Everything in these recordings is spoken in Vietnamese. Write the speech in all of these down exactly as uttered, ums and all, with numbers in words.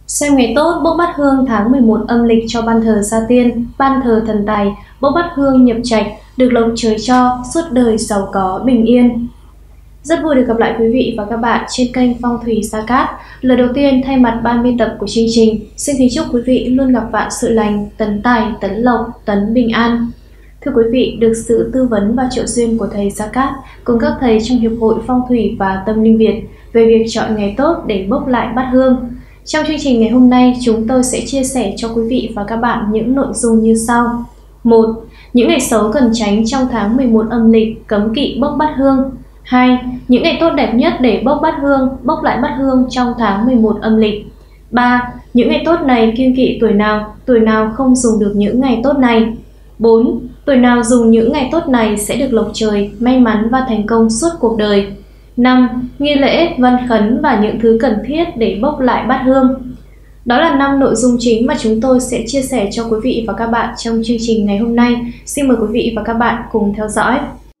Xem ngày tốt bốc bát hương tháng mười một âm lịch cho ban thờ Gia Tiên, ban thờ thần tài, bốc bát hương nhập trạch, được lộc trời cho, suốt đời giàu có bình yên. Rất vui được gặp lại quý vị và các bạn trên kênh Phong thủy Sa Cát. Lần đầu tiên thay mặt ban biên tập của chương trình, xin kính chúc quý vị luôn gặp vạn sự lành, tấn tài, tấn lộc, tấn bình an. Thưa quý vị, được sự tư vấn và trợ duyên của thầy Sa Cát cùng các thầy trong Hiệp hội Phong thủy và Tâm linh Việt về việc chọn ngày tốt để bốc lại bát hương. Trong chương trình ngày hôm nay, chúng tôi sẽ chia sẻ cho quý vị và các bạn những nội dung như sau. một. Những ngày xấu cần tránh trong tháng mười một âm lịch, cấm kỵ bốc bát hương. hai. Những ngày tốt đẹp nhất để bốc bát hương, bốc lại bát hương trong tháng mười một âm lịch. ba. Những ngày tốt này kiêng kỵ tuổi nào, tuổi nào không dùng được những ngày tốt này. bốn. Tuổi nào dùng những ngày tốt này sẽ được lộc trời, may mắn và thành công suốt cuộc đời. năm. Nghi lễ, văn khấn và những thứ cần thiết để bốc lại bát hương. Đó là năm nội dung chính mà chúng tôi sẽ chia sẻ cho quý vị và các bạn trong chương trình ngày hôm nay. Xin mời quý vị và các bạn cùng theo dõi.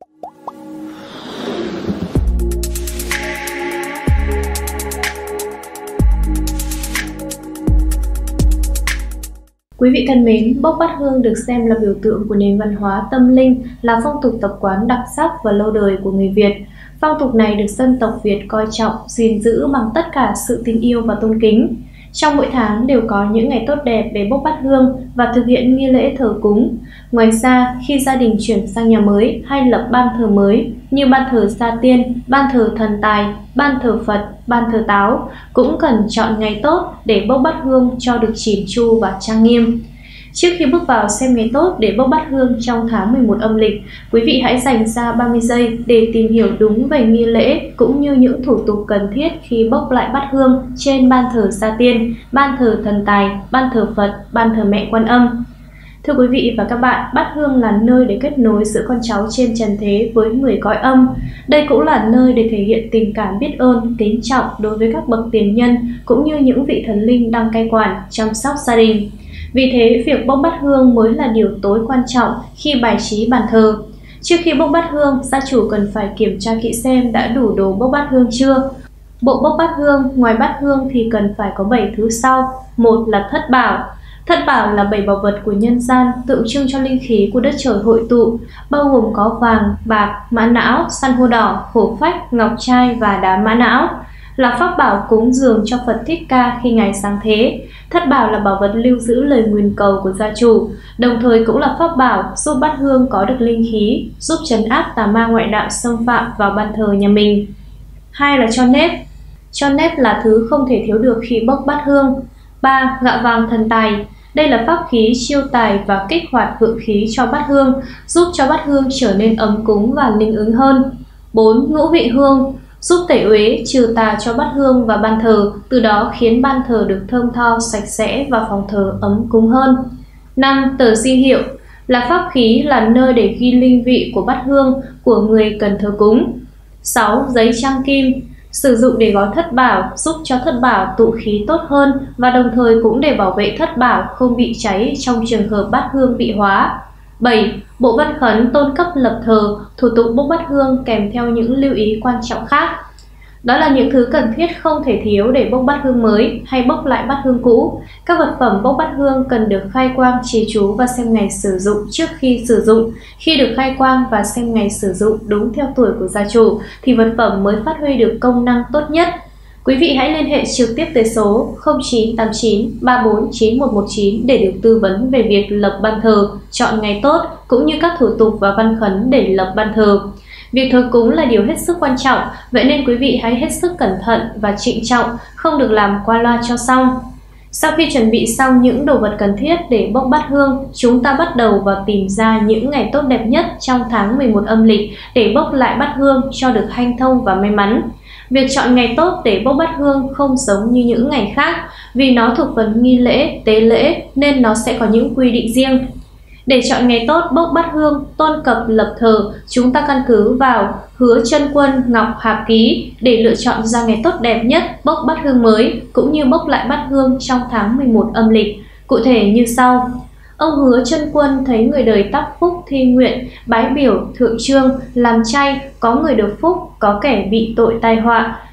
Quý vị thân mến, bốc bát hương được xem là biểu tượng của nền văn hóa tâm linh, là phong tục tập quán đặc sắc và lâu đời của người Việt. Phong tục này được dân tộc Việt coi trọng, gìn giữ bằng tất cả sự tin yêu và tôn kính. Trong mỗi tháng đều có những ngày tốt đẹp để bốc bát hương và thực hiện nghi lễ thờ cúng. Ngoài ra, khi gia đình chuyển sang nhà mới hay lập ban thờ mới như ban thờ Gia Tiên, ban thờ thần tài, ban thờ Phật, ban thờ Táo cũng cần chọn ngày tốt để bốc bát hương cho được chỉn chu và trang nghiêm. Trước khi bước vào xem ngày tốt để bốc bát hương trong tháng mười một âm lịch, quý vị hãy dành ra ba mươi giây để tìm hiểu đúng về nghi lễ cũng như những thủ tục cần thiết khi bốc lại bát hương trên ban thờ Gia Tiên, ban thờ thần tài, ban thờ Phật, ban thờ mẹ Quan Âm. Thưa quý vị và các bạn, bát hương là nơi để kết nối giữa con cháu trên trần thế với người cõi âm. Đây cũng là nơi để thể hiện tình cảm biết ơn, kính trọng đối với các bậc tiền nhân cũng như những vị thần linh đang cai quản, chăm sóc gia đình. Vì thế, việc bốc bát hương mới là điều tối quan trọng khi bài trí bàn thờ. Trước khi bốc bát hương, gia chủ cần phải kiểm tra kỹ xem đã đủ đồ bốc bát hương chưa. Bộ bốc bát hương, ngoài bát hương thì cần phải có bảy thứ sau. Một là thất bảo. Thất bảo là bảy bảo vật của nhân gian, tượng trưng cho linh khí của đất trời hội tụ, bao gồm có vàng, bạc, mã não, san hô đỏ, hổ phách, ngọc trai và đá mã não. Là pháp bảo cúng dường cho Phật Thích Ca khi Ngài sáng thế. Thất bảo là bảo vật lưu giữ lời nguyền cầu của gia chủ, đồng thời cũng là pháp bảo giúp bát hương có được linh khí, giúp trấn áp tà ma ngoại đạo xâm phạm vào ban thờ nhà mình. Hai là cho nếp. Cho nếp là thứ không thể thiếu được khi bốc bát hương. Ba. Gạo vàng thần tài. Đây là pháp khí chiêu tài và kích hoạt vượng khí cho bát hương, giúp cho bát hương trở nên ấm cúng và linh ứng hơn. Bốn. Ngũ vị hương. Giúp tẩy uế, trừ tà cho bát hương và ban thờ, từ đó khiến ban thờ được thơm tho, sạch sẽ và phòng thờ ấm cúng hơn. Năm. Tờ di hiệu. Là pháp khí, là nơi để ghi linh vị của bát hương của người cần thờ cúng. Sáu. Giấy trang kim. Sử dụng để gói thất bảo, giúp cho thất bảo tụ khí tốt hơn và đồng thời cũng để bảo vệ thất bảo không bị cháy trong trường hợp bát hương bị hóa. bảy. Bộ văn khấn tôn cấp lập thờ, thủ tục bốc bát hương kèm theo những lưu ý quan trọng khác. Đó là những thứ cần thiết không thể thiếu để bốc bát hương mới hay bốc lại bát hương cũ. Các vật phẩm bốc bát hương cần được khai quang, trì chú và xem ngày sử dụng trước khi sử dụng. Khi được khai quang và xem ngày sử dụng đúng theo tuổi của gia chủ thì vật phẩm mới phát huy được công năng tốt nhất. Quý vị hãy liên hệ trực tiếp tới số không chín tám chín ba bốn chín một một chín để được tư vấn về việc lập ban thờ, chọn ngày tốt cũng như các thủ tục và văn khấn để lập ban thờ. Việc thờ cúng là điều hết sức quan trọng, vậy nên quý vị hãy hết sức cẩn thận và trịnh trọng, không được làm qua loa cho xong. Sau khi chuẩn bị xong những đồ vật cần thiết để bốc bát hương, chúng ta bắt đầu vào tìm ra những ngày tốt đẹp nhất trong tháng mười một âm lịch để bốc lại bát hương cho được hanh thông và may mắn. Việc chọn ngày tốt để bốc bát hương không giống như những ngày khác, vì nó thuộc phần nghi lễ, tế lễ nên nó sẽ có những quy định riêng. Để chọn ngày tốt bốc bát hương, tôn cập lập thờ, chúng ta căn cứ vào Hứa Chân Quân Ngọc Hạp Ký để lựa chọn ra ngày tốt đẹp nhất bốc bát hương mới cũng như bốc lại bát hương trong tháng mười một âm lịch. Cụ thể như sau. Ông Hứa Chân Quân thấy người đời tác phúc thi nguyện, bái biểu thượng trương, làm chay, có người được phúc, có kẻ bị tội tai họa,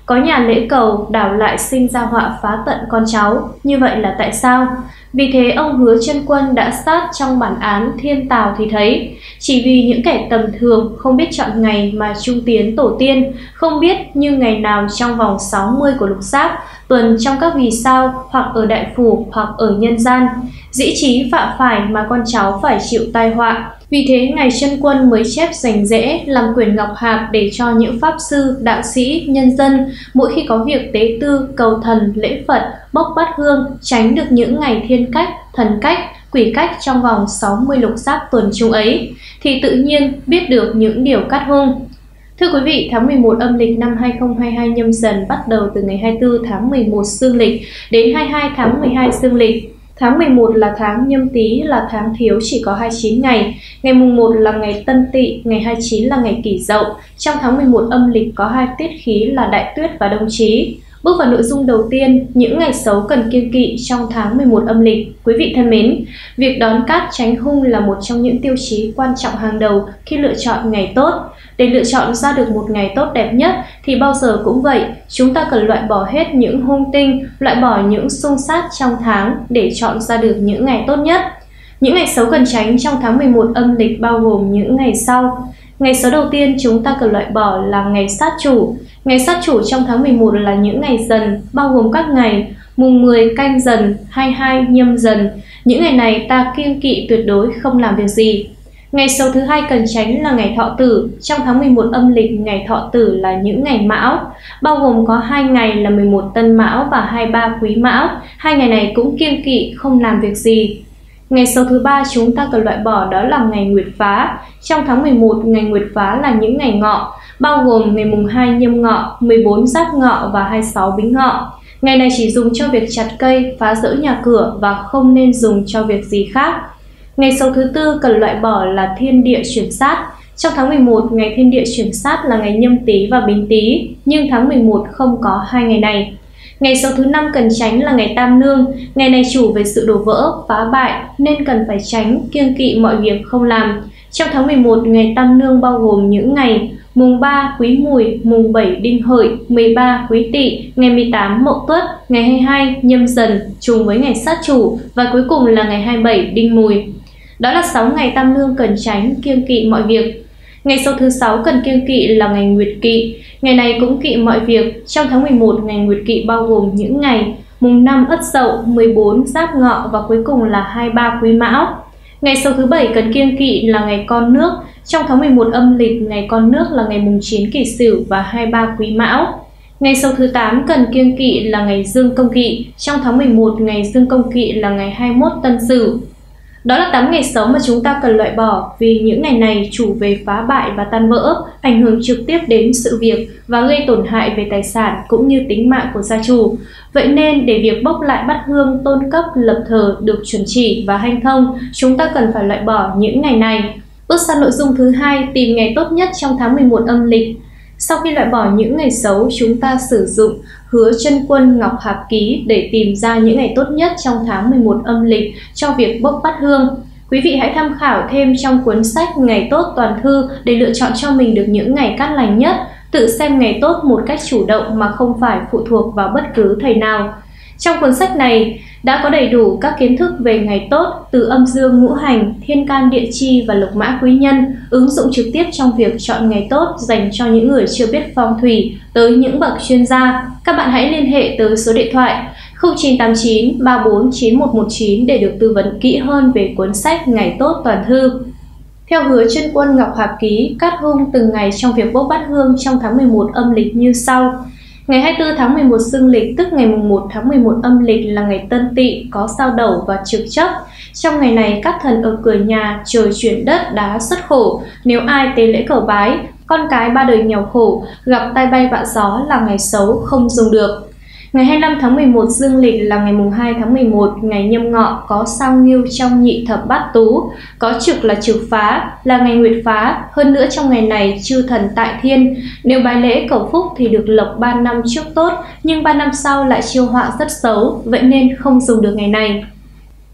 có nhà lễ cầu đảo lại sinh ra họa phá tận con cháu. Như vậy là tại sao? Vì thế ông Hứa Chân Quân đã sát trong bản án thiên tào thì thấy, chỉ vì những kẻ tầm thường không biết chọn ngày mà trung tiến tổ tiên, không biết như ngày nào trong vòng sáu mươi của lục sát, tuần trong các vì sao, hoặc ở đại phủ hoặc ở nhân gian, dĩ chí phạm phải mà con cháu phải chịu tai họa. Vì thế Ngài Chân Quân mới chép rành rẽ làm quyển ngọc hạp để cho những pháp sư, đạo sĩ, nhân dân mỗi khi có việc tế tư, cầu thần, lễ Phật, bốc bát hương tránh được những ngày thiên cách, thần cách, quỷ cách trong vòng sáu mươi lục sát tuần chung ấy, thì tự nhiên biết được những điều cát hung. Thưa quý vị, tháng mười một âm lịch năm hai nghìn không trăm hai mươi hai nhâm dần bắt đầu từ ngày hai mươi tư tháng mười một dương lịch đến hai mươi hai tháng mười hai dương lịch. Tháng mười một là tháng Nhâm Tý, là tháng thiếu chỉ có hai mươi chín ngày. Ngày mùng một là ngày Tân Tỵ, ngày hai mươi chín là ngày Kỷ Dậu. Trong tháng mười một âm lịch có hai tiết khí là Đại Tuyết và Đông Chí. Bước vào nội dung đầu tiên, những ngày xấu cần kiêng kỵ trong tháng mười một âm lịch. Quý vị thân mến, việc đón cát tránh hung là một trong những tiêu chí quan trọng hàng đầu khi lựa chọn ngày tốt. Để lựa chọn ra được một ngày tốt đẹp nhất thì bao giờ cũng vậy, chúng ta cần loại bỏ hết những hung tinh, loại bỏ những xung sát trong tháng để chọn ra được những ngày tốt nhất. Những ngày xấu cần tránh trong tháng mười một âm lịch bao gồm những ngày sau. Ngày xấu đầu tiên chúng ta cần loại bỏ là ngày sát chủ. Ngày sát chủ trong tháng mười một là những ngày dần, bao gồm các ngày mùng mười canh dần, hai mươi hai nhâm dần. Những ngày này ta kiêng kỵ tuyệt đối không làm việc gì. Ngày xấu thứ hai cần tránh là ngày Thọ Tử. Trong tháng mười một âm lịch, ngày Thọ Tử là những ngày Mão, bao gồm có hai ngày là mười một Tân Mão và hai mươi ba Quý Mão. Hai ngày này cũng kiêng kỵ không làm việc gì. Ngày xấu thứ ba chúng ta cần loại bỏ đó là ngày Nguyệt Phá. Trong tháng mười một, ngày Nguyệt Phá là những ngày Ngọ, bao gồm ngày mùng hai nhâm Ngọ, mười bốn Giáp Ngọ và hai mươi sáu Bính Ngọ. Ngày này chỉ dùng cho việc chặt cây, phá rỡ nhà cửa và không nên dùng cho việc gì khác. Ngày xấu thứ tư cần loại bỏ là thiên địa chuyển sát. Trong tháng mười một, ngày thiên địa chuyển sát là ngày Nhâm Tý và Bính Tý, nhưng tháng mười một không có hai ngày này. Ngày xấu thứ năm cần tránh là ngày Tam Nương. Ngày này chủ về sự đổ vỡ, phá bại nên cần phải tránh, kiêng kỵ mọi việc không làm. Trong tháng mười một, ngày Tam Nương bao gồm những ngày mùng ba Quý Mùi, mùng bảy Đinh Hợi, mười ba Quý Tỵ, ngày mười tám Mậu Tuất, ngày hai mươi hai Nhâm Dần trùng với ngày sát chủ và cuối cùng là ngày hai mươi bảy Đinh Mùi. Đó là sáu ngày Tam Nương cần tránh, kiêng kỵ mọi việc. Ngày xấu thứ sáu cần kiêng kỵ là ngày Nguyệt Kỵ. Ngày này cũng kỵ mọi việc. Trong tháng mười một, ngày Nguyệt Kỵ bao gồm những ngày mùng năm Ất Dậu, mười bốn Giáp Ngọ và cuối cùng là hai mươi ba Quý Mão. Ngày xấu thứ bảy cần kiêng kỵ là ngày Con Nước. Trong tháng mười một âm lịch, ngày Con Nước là ngày mùng chín Kỷ Sửu và hai mươi ba Quý Mão. Ngày xấu thứ tám cần kiêng kỵ là ngày Dương Công Kỵ. Trong tháng mười một, ngày Dương Công Kỵ là ngày hai mươi mốt Tân Sửu. Đó là tám ngày xấu mà chúng ta cần loại bỏ vì những ngày này chủ về phá bại và tan vỡ, ảnh hưởng trực tiếp đến sự việc và gây tổn hại về tài sản cũng như tính mạng của gia chủ. Vậy nên để việc bốc lại bát hương, tôn cấp, lập thờ được chuẩn chỉ và hanh thông, chúng ta cần phải loại bỏ những ngày này. Bước sang nội dung thứ hai, tìm ngày tốt nhất trong tháng mười một âm lịch. Sau khi loại bỏ những ngày xấu, chúng ta sử dụng Hứa Chân Quân Ngọc Hạp Ký để tìm ra những ngày tốt nhất trong tháng mười một âm lịch cho việc bốc bát hương. Quý vị hãy tham khảo thêm trong cuốn sách Ngày Tốt Toàn Thư để lựa chọn cho mình được những ngày cát lành nhất, tự xem ngày tốt một cách chủ động mà không phải phụ thuộc vào bất cứ thầy nào. Trong cuốn sách này đã có đầy đủ các kiến thức về ngày tốt từ âm dương ngũ hành, thiên can địa chi và lục mã quý nhân, ứng dụng trực tiếp trong việc chọn ngày tốt dành cho những người chưa biết phong thủy tới những bậc chuyên gia. Các bạn hãy liên hệ tới số điện thoại không chín tám chín ba bốn chín một một chín để được tư vấn kỹ hơn về cuốn sách Ngày Tốt Toàn Thư. Theo Hứa Chân Quân Ngọc Hạp Ký, cát hung từng ngày trong việc bốc bát hương trong tháng mười một âm lịch như sau. Ngày hai mươi tư tháng mười một dương lịch, tức ngày mùng một tháng mười một âm lịch là ngày Tân Tỵ, có sao Đẩu và trực chấp. Trong ngày này, các thần ở cửa nhà, trời chuyển đất, đá xuất khổ. Nếu ai tế lễ cầu bái, con cái ba đời nghèo khổ, gặp tai bay vạ gió là ngày xấu, không dùng được. Ngày hai mươi lăm tháng mười một dương lịch là ngày mùng hai tháng mười một, ngày Nhâm Ngọ, có sao Ngưu trong nhị thập bát tú, có trực là trực phá, là ngày Nguyệt Phá. Hơn nữa trong ngày này chư thần tại thiên, nếu bái lễ cầu phúc thì được lộc ba năm trước tốt, nhưng ba năm sau lại chiêu họa rất xấu, vậy nên không dùng được ngày này.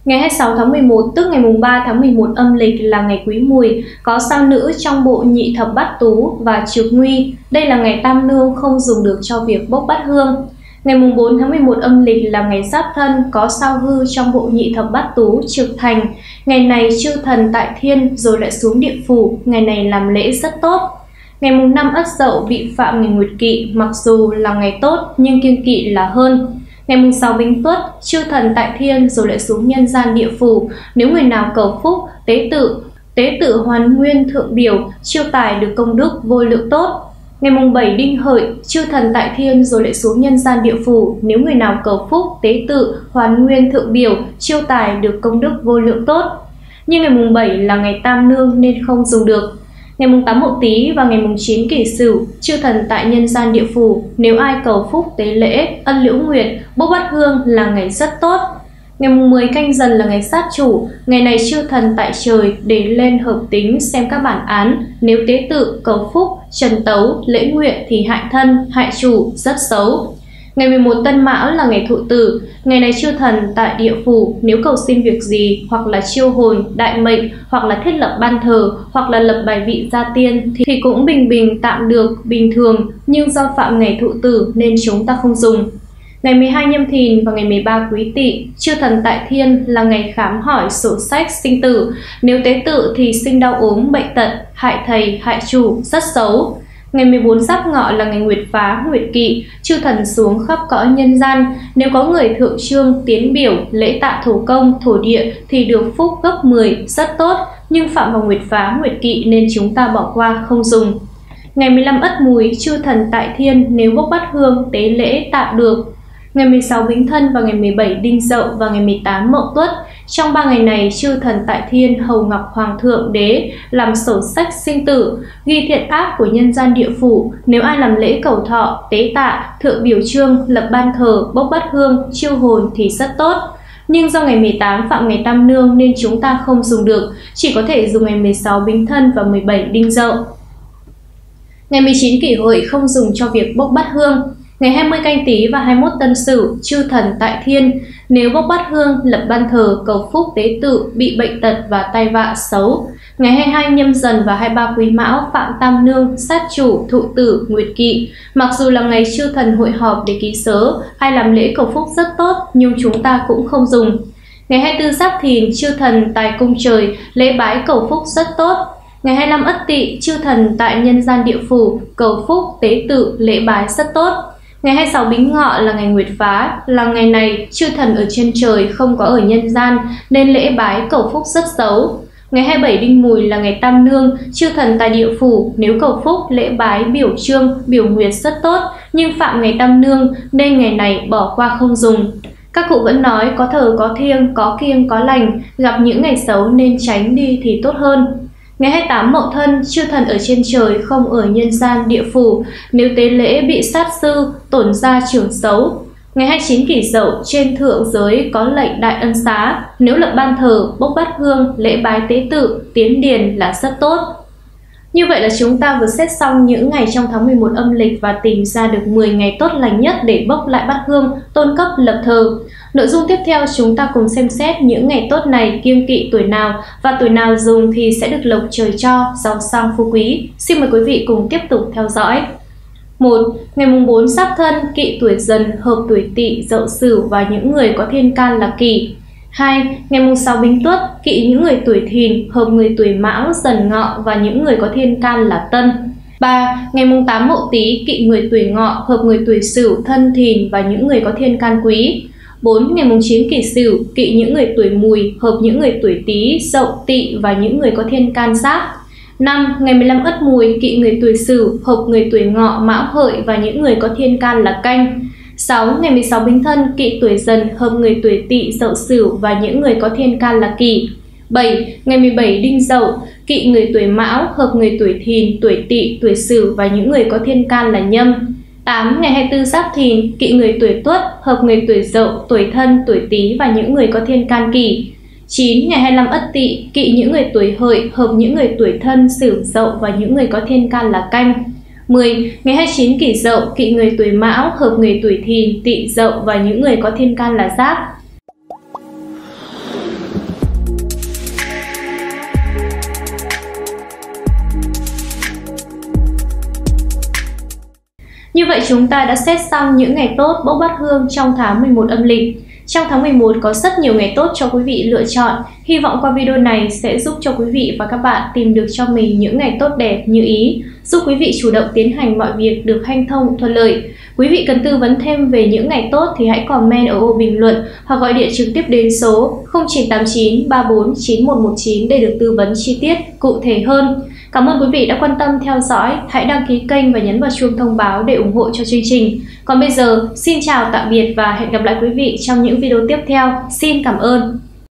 Ngày hai mươi sáu tháng mười một tức ngày mùng ba tháng mười một âm lịch là ngày Quý Mùi, có sao nữ trong bộ nhị thập bát tú và trực nguy. Đây là ngày tam nương, không dùng được cho việc bốc bát hương. Ngày mùng bốn tháng mười một âm lịch là ngày Giáp Thân, có sao hư trong bộ nhị thập bát tú trực thành. Ngày này chư thần tại thiên rồi lại xuống địa phủ, ngày này làm lễ rất tốt. Ngày mùng năm Ất Dậu bị phạm ngày Nguyệt Kỵ, mặc dù là ngày tốt nhưng kiêng kỵ là hơn. Ngày mùng sáu Bính Tuất, chư thần tại thiên rồi lại xuống nhân gian địa phủ, nếu người nào cầu phúc, tế tự, tế tự hoàn nguyên thượng biểu, chiêu tài được công đức vô lượng tốt. Ngày mùng bảy Đinh Hợi, chư thần tại thiên rồi lại xuống nhân gian địa phủ, nếu người nào cầu phúc, tế tự, hoàn nguyên thượng biểu, chiêu tài được công đức vô lượng tốt. Nhưng ngày mùng bảy là ngày tam nương nên không dùng được. Ngày mùng tám Mậu Tý và ngày mùng chín Kỷ Sửu, chư thần tại nhân gian địa phủ, nếu ai cầu phúc tế lễ, ân liễu nguyệt, bốc bát hương là ngày rất tốt. Ngày mùng mười Canh Dần là ngày sát chủ, ngày này chư thần tại trời để lên hợp tính xem các bản án, nếu tế tự, cầu phúc, trần tấu, lễ nguyện thì hại thân, hại chủ, rất xấu. Ngày mười một Tân Mão là ngày Thụ Tử, ngày này chư thần tại địa phủ nếu cầu xin việc gì, hoặc là chiêu hồn, đại mệnh, hoặc là thiết lập ban thờ, hoặc là lập bài vị gia tiên thì cũng bình bình tạm được, bình thường, nhưng do phạm ngày Thụ Tử nên chúng ta không dùng. Ngày mười hai Nhâm Thìn và ngày mười ba Quý Tỵ, chư thần tại thiên là ngày khám hỏi sổ sách sinh tử, nếu tế tự thì sinh đau ốm, bệnh tật, hại thầy, hại chủ, rất xấu. Ngày mười bốn Giáp Ngọ là ngày Nguyệt Phá, Nguyệt Kỵ, chư thần xuống khắp cõi nhân gian, nếu có người thượng trương, tiến biểu, lễ tạ thổ công, thổ địa thì được phúc gấp mười, rất tốt, nhưng phạm vào Nguyệt Phá, Nguyệt Kỵ nên chúng ta bỏ qua không dùng. Ngày mười lăm Ất Mùi, chư thần tại thiên nếu bốc bát hương, tế lễ tạm được. Ngày mười sáu Bính Thân và ngày mười bảy Đinh Dậu và ngày mười tám Mậu Tuất, trong ba ngày này chư thần tại thiên hầu ngọc hoàng thượng đế làm sổ sách sinh tử, ghi thiện ác của nhân gian địa phủ, nếu ai làm lễ cầu thọ, tế tạ, thượng biểu trương, lập ban thờ, bốc bát hương, chiêu hồn thì rất tốt. Nhưng do ngày mười tám phạm ngày tam nương nên chúng ta không dùng được, chỉ có thể dùng ngày mười sáu Bính Thân và mười bảy Đinh Dậu. Ngày mười chín Kỷ Hợi không dùng cho việc bốc bát hương. Ngày hai mươi Canh Tý và hai mươi mốt Tân Sửu, chư thần tại thiên nếu bốc bát hương, lập ban thờ, cầu phúc tế tự, bị bệnh tật và tai vạ xấu. Ngày hai mươi hai Nhâm Dần và hai mươi ba Quý Mão phạm tam nương, sát chủ, thụ tử, nguyệt kỵ. Mặc dù là ngày chư thần hội họp để ký sớ, ai làm lễ cầu phúc rất tốt, nhưng chúng ta cũng không dùng. Ngày hai mươi tư Giáp Thìn, chư thần tại cung trời, lễ bái cầu phúc rất tốt. Ngày hai mươi lăm Ất Tỵ, chư thần tại nhân gian địa phủ, cầu phúc, tế tự, lễ bái rất tốt. Ngày hai mươi sáu Bính Ngọ là ngày Nguyệt Phá, là ngày này chư thần ở trên trời không có ở nhân gian nên lễ bái cầu phúc rất xấu. Ngày hai mươi bảy Đinh Mùi là ngày tam nương, chư thần tại địa phủ nếu cầu phúc, lễ bái, biểu trương, biểu nguyệt rất tốt, nhưng phạm ngày tam nương nên ngày này bỏ qua không dùng. Các cụ vẫn nói có thờ có thiêng, có kiêng có lành, gặp những ngày xấu nên tránh đi thì tốt hơn. Ngày hai mươi tám Mậu Thân, chư thần ở trên trời không ở nhân gian địa phủ, nếu tế lễ bị sát sư, tổn gia trưởng xấu. Ngày hai mươi chín Kỷ Dậu, trên thượng giới có lệnh đại ân xá, nếu lập ban thờ, bốc bát hương, lễ bái tế tự, tiến điền là rất tốt. Như vậy là chúng ta vừa xét xong những ngày trong tháng mười một âm lịch và tìm ra được mười ngày tốt lành nhất để bốc lại bát hương, tôn cấp lập thờ. Nội dung tiếp theo chúng ta cùng xem xét những ngày tốt này kiêng kỵ tuổi nào và tuổi nào dùng thì sẽ được lộc trời cho, giàu sang phú quý. Xin mời quý vị cùng tiếp tục theo dõi. một. Ngày mùng bốn Giáp Thân, kỵ tuổi Dần, hợp tuổi Tỵ, Dậu Sửu và những người có thiên can là Kỷ. hai. Ngày mùng sáu Bính Tuất, kỵ những người tuổi Thìn, hợp người tuổi Mão, Dần Ngọ và những người có thiên can là Tân. ba. Ngày mùng tám Mậu Tý, kỵ người tuổi Ngọ, hợp người tuổi Sửu, Thân, Thìn và những người có thiên can Quý. bốn. Ngày mùng chín Kỷ Sửu, kỵ những người tuổi Mùi, hợp những người tuổi Tý, Dậu, Tỵ và những người có thiên can Giáp. năm. Ngày mười lăm Ất Mùi, kỵ người tuổi Sửu, hợp người tuổi Ngọ, Mão, Hợi và những người có thiên can là Canh. sáu. Ngày mười sáu Bính Thân, kỵ tuổi Dần, hợp người tuổi Tỵ, Dậu Sửu và những người có thiên can là Kỷ. bảy. Ngày mười bảy Đinh Dậu, kỵ người tuổi Mão, hợp người tuổi Thìn, tuổi Tỵ, tuổi Sửu và những người có thiên can là Nhâm. tám. Ngày hai mươi tư Giáp Thìn, kỵ người tuổi Tuất, hợp người tuổi Dậu, tuổi Thân, tuổi Tý và những người có thiên can Kỷ. chín. Ngày hai mươi lăm Ất Tỵ, kỵ những người tuổi Hợi, hợp những người tuổi Thân, Sửu, Dậu và những người có thiên can là Canh. mười. Ngày hai mươi chín Kỷ Dậu, kỵ người tuổi Mão, hợp người tuổi Thìn, Tỵ, Dậu và những người có thiên can là Giáp. Như vậy chúng ta đã xét xong những ngày tốt bốc bát hương trong tháng mười một âm lịch. Trong tháng mười một có rất nhiều ngày tốt cho quý vị lựa chọn. Hy vọng qua video này sẽ giúp cho quý vị và các bạn tìm được cho mình những ngày tốt đẹp như ý, giúp quý vị chủ động tiến hành mọi việc được hanh thông thuận lợi. Quý vị cần tư vấn thêm về những ngày tốt thì hãy comment ở ô bình luận hoặc gọi điện trực tiếp đến số không chín tám chín ba bốn chín một một chín để được tư vấn chi tiết cụ thể hơn. Cảm ơn quý vị đã quan tâm theo dõi. Hãy đăng ký kênh và nhấn vào chuông thông báo để ủng hộ cho chương trình. Còn bây giờ, xin chào tạm biệt và hẹn gặp lại quý vị trong những video tiếp theo. Xin cảm ơn.